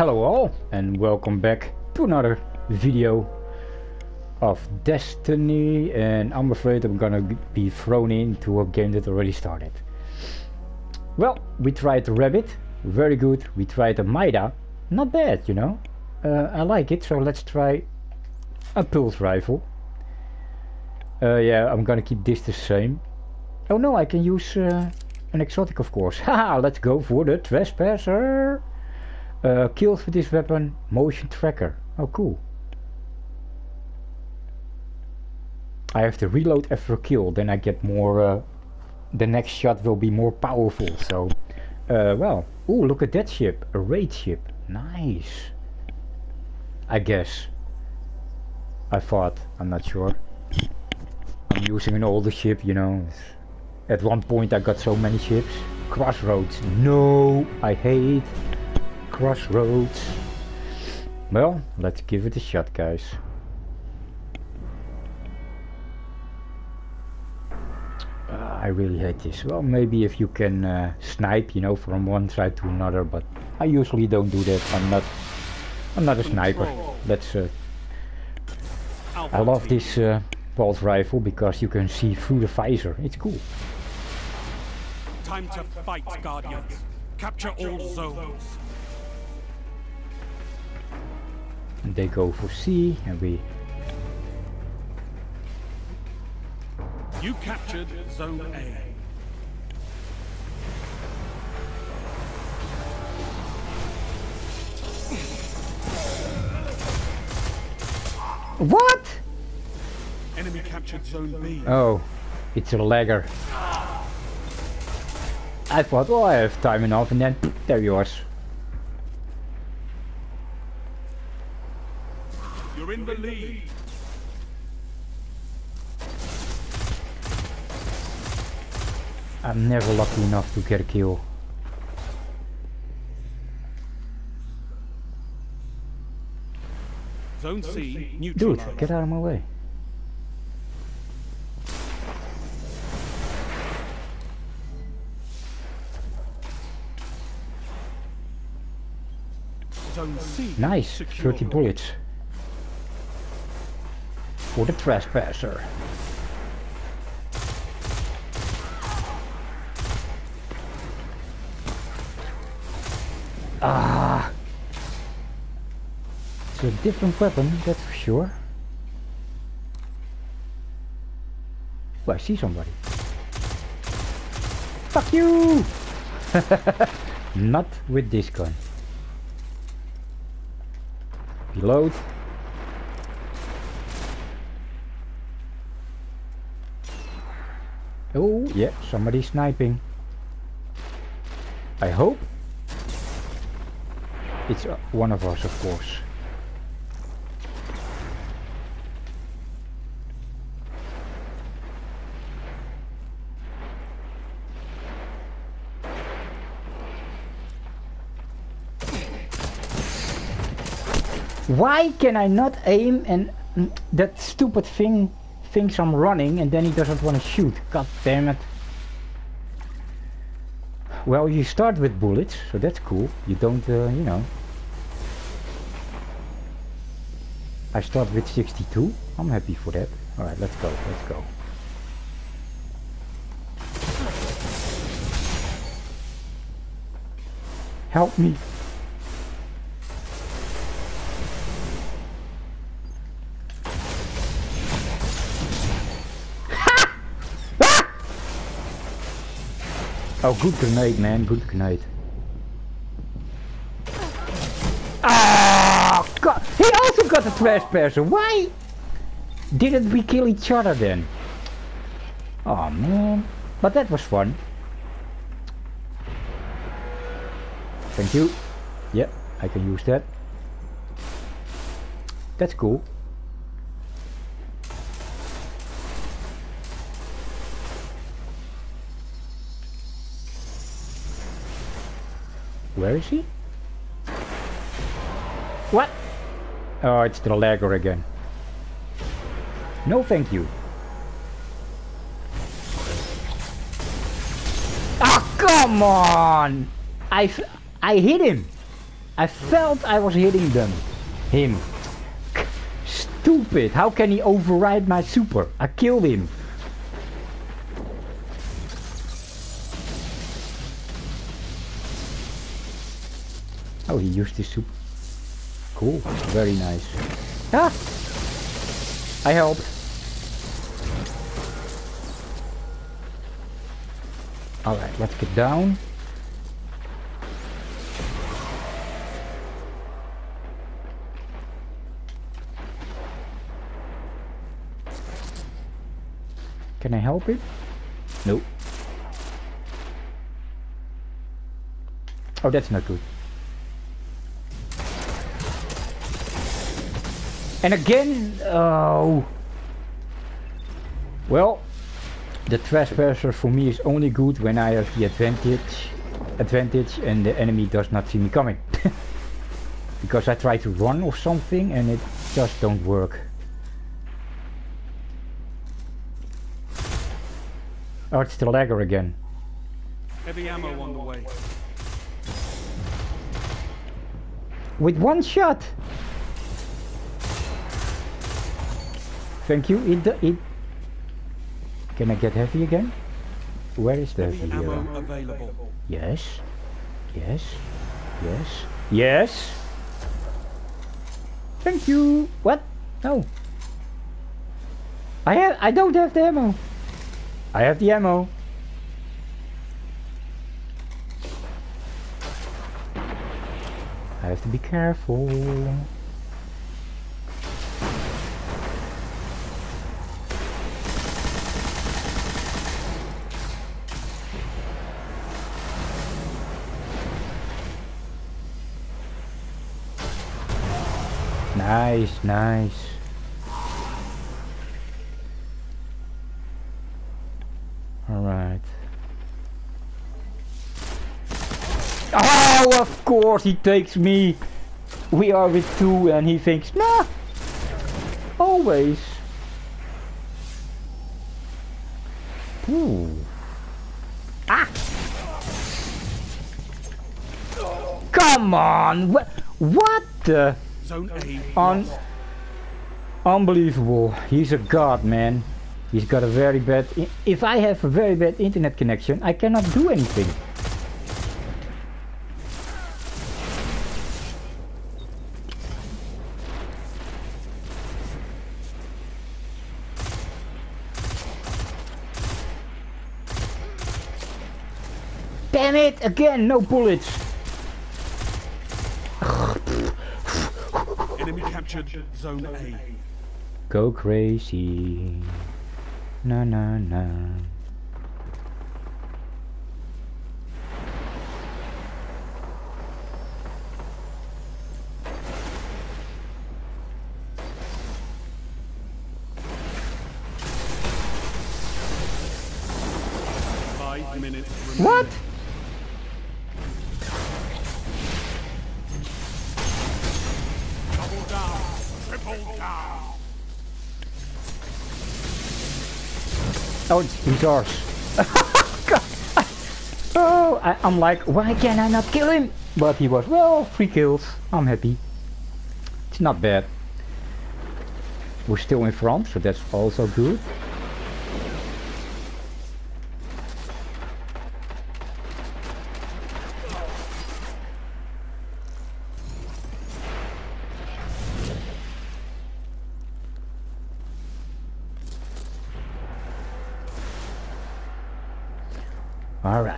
Hello all, and welcome back to another video of Destiny, and I'm afraid I'm gonna be thrown into a game that already started. Well, we tried the Rabbit, very good. We tried the Maida, not bad, you know. I like it, so let's try a pulse rifle. Yeah, I'm gonna keep this the same. Oh no, I can use an exotic, of course. Haha, let's go for the Trespasser. Kills with this weapon, motion tracker. Oh cool. I have to reload after a kill, then I get more, the next shot will be more powerful, so well. Ooh, look at that ship, a raid ship. Nice. I guess. I thought, I'm not sure. I'm using an older ship, you know. At one point I got so many ships. Crossroads, no, I hate Crossroads. Well, let's give it a shot, guys. I really hate this. Well, maybe if you can snipe, you know, from one side to another, but I usually don't do that. I'm not a sniper. That's I love this pulse rifle because you can see through the visor. It's cool. Time to fight, Guardians. Capture all zones. And they go for C, and we... You captured Zone A. What? Enemy captured Zone B. Oh, it's a lagger. I thought, oh, I have time enough, and then there yours. You're in the lead. I'm never lucky enough to get a kill. Zone C neutralized. Dude, get out of my way. Zone C Nice, secure. 30 bullets. For the Trespasser. Ah! It's a different weapon, that's for sure. Oh, I see somebody. Fuck you! Not with this gun. Reload. Oh, yeah, somebody's sniping. I hope it's one of us, of course. Why can I not aim, and that stupid thing thinks I'm running and then he doesn't want to shoot? God damn it. Well, you start with bullets, so that's cool. You don't, you know. I start with 62. I'm happy for that. Alright, let's go, let's go. Help me. Oh, good grenade, man, good grenade. Ah, God, he also got the Trespasser. Why didn't we kill each other then? Oh man, but that was fun. Thank you. Yeah, I can use that. That's cool. Where is he? What? Oh, it's the lagger again. No thank you. Ah, come on! I hit him. I felt I was hitting him. Stupid. How can he override my super? I killed him. Oh, he used his super. Cool. Very nice. Ah! I helped. Alright, let's get down. Can I help it? Nope. Oh, that's not good. And again, oh. Well, the trespasser for me is only good when I have the advantage and the enemy does not see me coming. Because I try to run or something and it just don't work. Oh, it's the lagger again. Heavy ammo on the way. With one shot. Thank you. It. Can I get heavy again? Where is the heavy ammo available? Yes. Yes. Yes. Yes. Thank you. What? No. I don't have the ammo. I have the ammo. I have to be careful. Nice, nice. Alright. Oh, of course he takes me. We are with two and he thinks, nah. Always. Ooh. Ah. Come on. What the? Zone A. Unbelievable. He's a god, man. He's got a very bad... If I have a very bad internet connection, I cannot do anything. Damn it! Again, no bullets! Enemy captured Zone A. Go crazy. Na na na. What? Double down, triple down. Oh, he's ours. Oh, I'm like, why can I not kill him? But he was, well, 3 kills. I'm happy. It's not bad. We're still in front, so that's also good. Alright.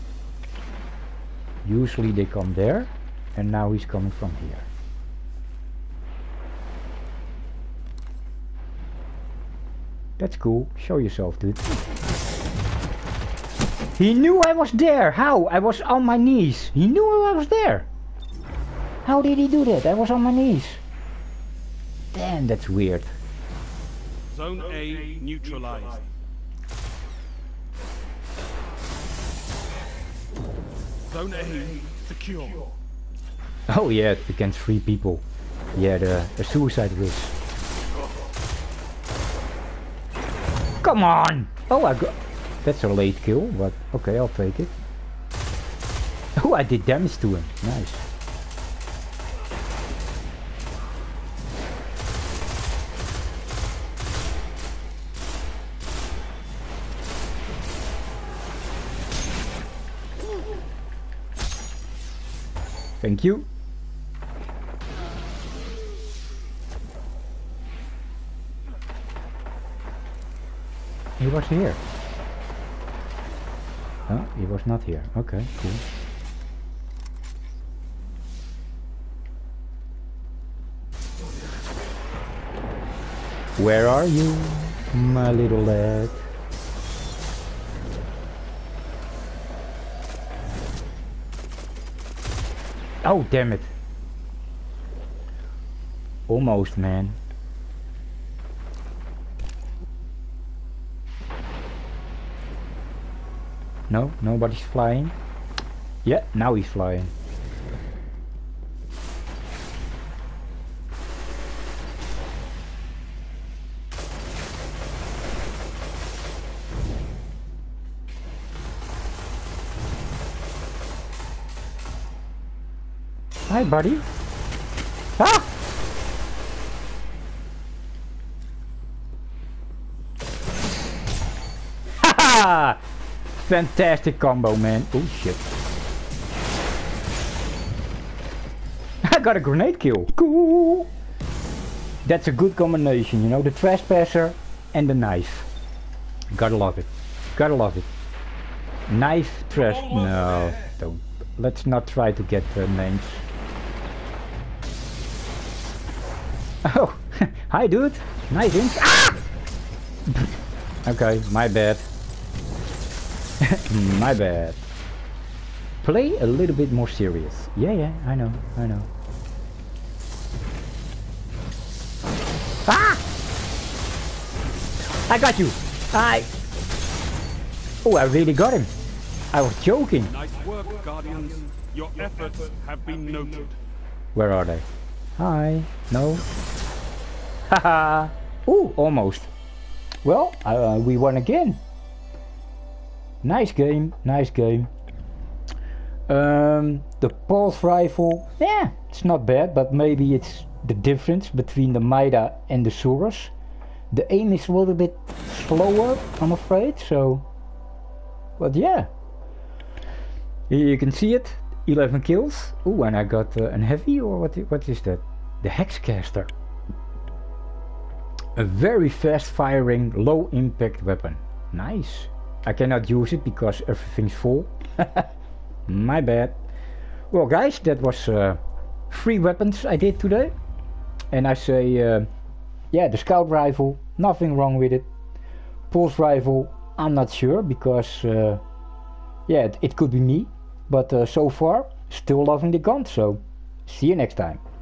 Usually they come there, and now he's coming from here. That's cool. Show yourself, dude. He knew I was there. How? I was on my knees. He knew I was there. How did he do that? I was on my knees. Damn, that's weird. Zone A neutralized. Zone A secure. Oh yeah, against 3 people. Yeah, the suicide risk. Come on! Oh, I got... That's a late kill, but okay, I'll take it. Oh, I did damage to him. Nice. Thank you. He was here. Oh, he was not here. Okay, cool. Where are you, my little lad? Oh, damn it. Almost, man. No, nobody's flying. Yeah, now he's flying. Hi, buddy. Ah! Haha! Fantastic combo, man. Oh shit. I got a grenade kill. Cool. That's a good combination, you know, the trespasser and the knife. Gotta love it. Gotta love it. Knife, no, don't. Let's not try to get names. Oh, hi dude. Nice ink. Ah! Okay, my bad. My bad. Play a little bit more serious. Yeah, I know. Ah! I got you. Oh, I really got him. I was joking. Nice work, Guardians. Your efforts have been noted. Where are they? Hi. No. Haha. Ooh, almost. Well, we won again. Nice game. Nice game. The pulse rifle. Yeah, it's not bad, but maybe it's the difference between the Mida and the Saurus. The aim is a little bit slower, I'm afraid. So, but yeah. Here you can see it. 11 kills. Ooh, and I got an heavy, or what is that? The Hexcaster. A very fast firing, low impact weapon. Nice. I cannot use it because everything's full. My bad. Well guys, that was 3 weapons I did today. And I say, yeah, the scout rifle, nothing wrong with it. Pulse rifle, I'm not sure because, yeah, it could be me. But so far, still loving the gun, so see you next time.